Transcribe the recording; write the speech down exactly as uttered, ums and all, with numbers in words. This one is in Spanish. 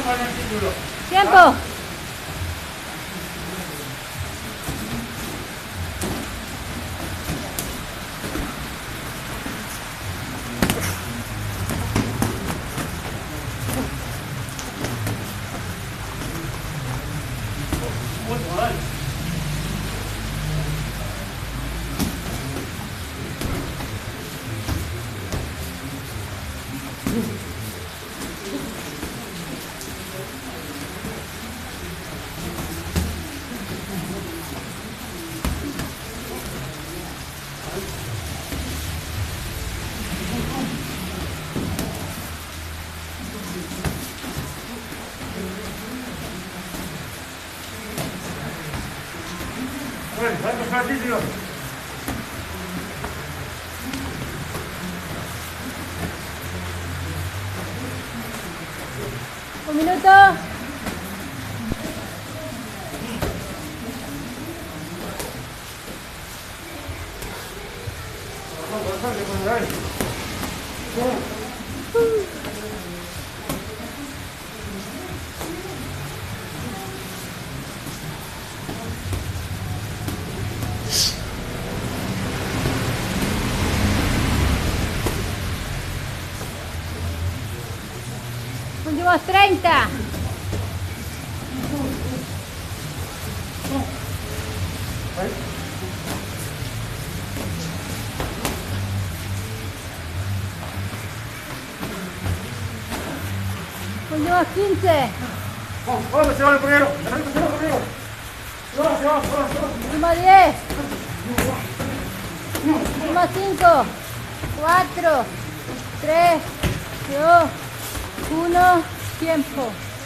Tiempo. Un minuto. Últimos treinta. Últimos quince. Vamos, se va el primero. Últimos diez. Últimos cinco. cuatro. tres. dos. uno. Tiempo.